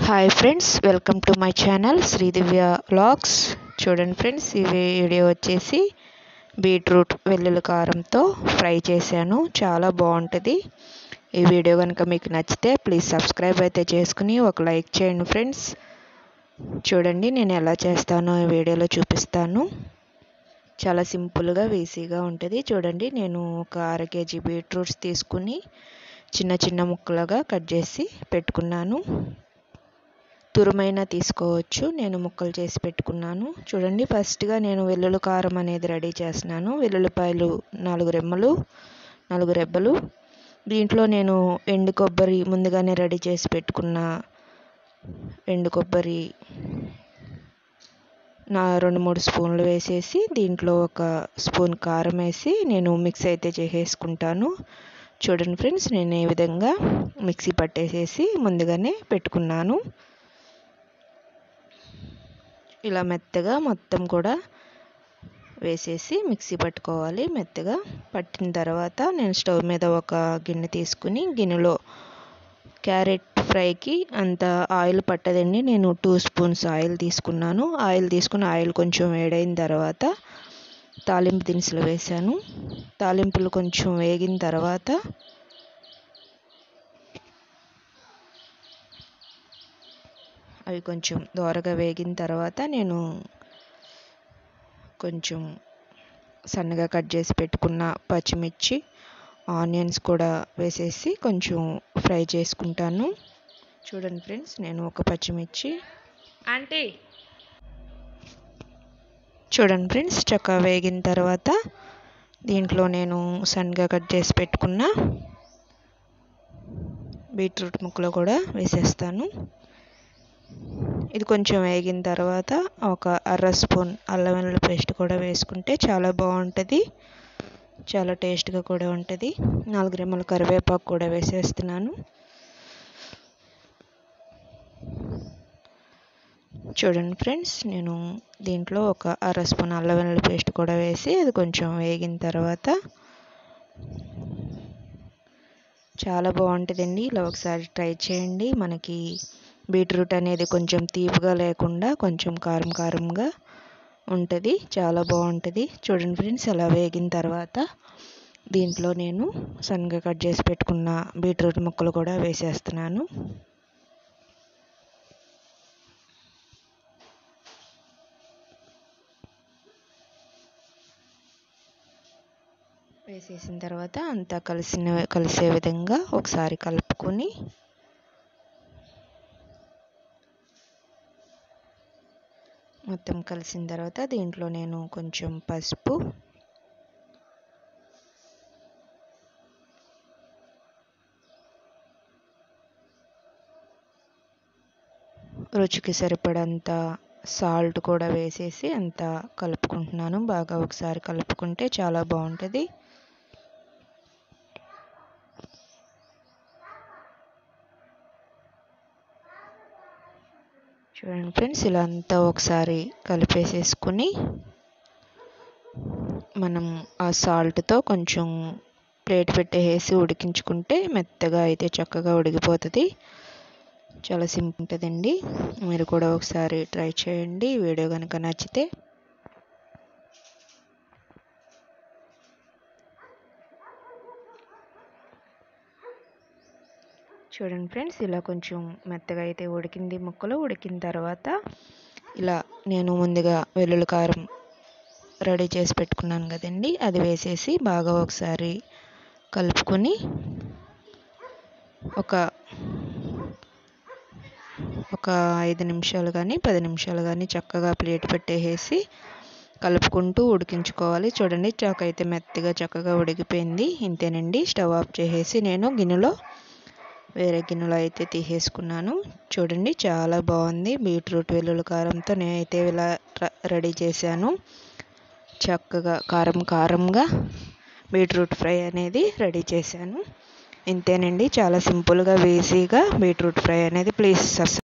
Hi friends, welcome to my channel Sridivya vlogs. చూడండి friends, ఈ video వచ్చేసి బీట్రూట్ వెల్లుల్లి కారంతో ఫ్రై చేశాను. చాలా బాగుంటుంది. ఈ వీడియో కనుక మీకు నచ్చితే ప్లీజ్ సబ్స్క్రైబ్ అయితే చేసుకుని ఒక లైక్ చేయండి ఫ్రెండ్స్. చూడండి, నేను ఎలా చేస్తానో ఈ వీడియోలో చూపిస్తాను. చాలా సింపుల్గా ఈజీగా ఉంటుంది. చూడండి, నేను ఒక 1/2 kg బీట్రూట్స్ తీసుకుని చిన్న చిన్న ముక్కలుగా కట్ చేసి పెట్టుకున్నాను. తురుమైనా తీసుకోవచ్చు, నేను ముక్కలు చేసి పెట్టుకున్నాను. చూడండి, ఫస్ట్గా నేను వెల్లుల్లి కారం అనేది రెడీ చేస్తున్నాను. వెల్లుల్లిపాయలు 4 రెబ్బలు. దీంట్లో నేను ఎండు కొబ్బరి ముందుగానే రెడీ చేసి పెట్టుకున్న ఎండు కొబ్బరి 2-3 స్పూన్లు వేసేసి దీంట్లో 1 స్పూన్ కారం వేసి నేను మిక్స్ అయితే చేసేసుకుంటాను. చూడండి ఫ్రెండ్స్, నేను ఈ విధంగా మిక్సీ పట్టేసేసి ముందుగానే పెట్టుకున్నాను. ఇలా మెత్తగా మొత్తం కూడా వేసేసి మిక్సీ పట్టుకోవాలి. మెత్తగా పట్టిన తర్వాత నేను స్టవ్ మీద ఒక గిన్నె తీసుకుని గిన్నెలో క్యారెట్ ఫ్రైకి అంత ఆయిల్ పట్టదండి. నేను 2 స్పూన్స్ ఆయిల్ తీసుకున్నాను. ఆయిల్ కొంచెం వేడైన తర్వాత తాలింపు దినుసులు వేసాను. తాలింపులు కొంచెం వేగిన తర్వాత అవి కొంచెం దోరగా వేగిన తర్వాత నేను కొంచెం సన్నగా కట్ చేసి పెట్టుకున్న పచ్చిమిర్చి, ఆనియన్స్ కూడా వేసేసి కొంచెం ఫ్రై చేసుకుంటాను. చూడండి ఫ్రెండ్స్, నేను ఒక పచ్చిమిర్చి చూడండి ఫ్రెండ్స్, చక్కగా వేగిన తర్వాత దీంట్లో నేను సన్నగా కట్ చేసి పెట్టుకున్న బీట్రూట్ ముక్కలు కూడా వేసేస్తాను. ఇది కొంచెం వేగిన తర్వాత ఒక 1/2 స్పూన్ అల్లం వెల్లుల్లి పేస్ట్ కూడా వేసుకుంటే చాలా బాగుంటుంది. చాలా టేస్ట్గా కూడా ఉంటుంది. 4 రెమ్మల కరివేపాకు కూడా వేసేస్తున్నాను. చూడండి ఫ్రెండ్స్, నేను దీంట్లో ఒక 1/2 స్పూన్ అల్లం వెల్లుల్లి పేస్ట్ కూడా వేసి అది కొంచెం వేగిన తర్వాత చాలా బాగుంటుందండి. ఇలా ఒకసారి ట్రై చేయండి. మనకి బీట్రూట్ అనేది కొంచెం తీపిగా లేకుండా కొంచెం కారంగా ఉంటుంది. చాలా బాగుంటుంది. చూడండి ఫ్రెండ్స్, అలా వేగిన తర్వాత దీంట్లో నేను సన్నగా కట్ చేసి పెట్టుకున్న బీట్రూట్ ముక్కలు కూడా వేసేస్తున్నాను. వేసేసిన తర్వాత అంతా కలిసే విధంగా ఒకసారి కలుపుకొని మొత్తం కలిసిన తర్వాత దీంట్లో నేను కొంచెం పసుపు, రుచికి సరిపడంత సాల్ట్ కూడా వేసేసి అంతా కలుపుకుంటున్నాను. బాగా ఒకసారి కలుపుకుంటే చాలా బాగుంటుంది. చూడండి ఫ్రెండ్స్, ఇలా అంతా ఒకసారి కలిపేసేసుకుని మనం ఆ సాల్ట్తో కొంచెం ప్లేట్ పెట్టేసి ఉడికించుకుంటే మెత్తగా అయితే చక్కగా ఉడికిపోతుంది. చాలా సింపుల్ ఉంటుందండి. మీరు కూడా ఒకసారి ట్రై చేయండి. వీడియో కనుక నచ్చితే చూడండి ఫ్రెండ్స్, ఇలా కొంచెం మెత్తగా అయితే ఉడికింది. ముక్కలు ఉడికిన తర్వాత ఇలా నేను ముందుగా వెల్లుల్లి కారం రెడీ చేసి పెట్టుకున్నాను కదండి, అది వేసేసి బాగా ఒకసారి కలుపుకొని ఒక 5 నిమిషాలు కానీ 10 నిమిషాలు కానీ చక్కగా ప్లేట్ పెట్టేసి కలుపుకుంటూ ఉడికించుకోవాలి. చూడండి, చాకైతే మెత్తగా చక్కగా ఉడికిపోయింది. ఇంతేనండి. స్టవ్ ఆఫ్ చేసేసి నేను వేరే గిన్నెలో అయితే తీసేసుకున్నాను. చూడండి, చాలా బాగుంది. బీట్రూట్ వెల్లుల్లి కారంతో నేనైతే ఇలా రెడీ చేశాను. చక్కగా కారంగా బీట్రూట్ ఫ్రై అనేది రెడీ చేశాను. ఇంతేనండి. చాలా సింపుల్గా ఈజీగా బీట్రూట్ ఫ్రై అనేది. ప్లీజ్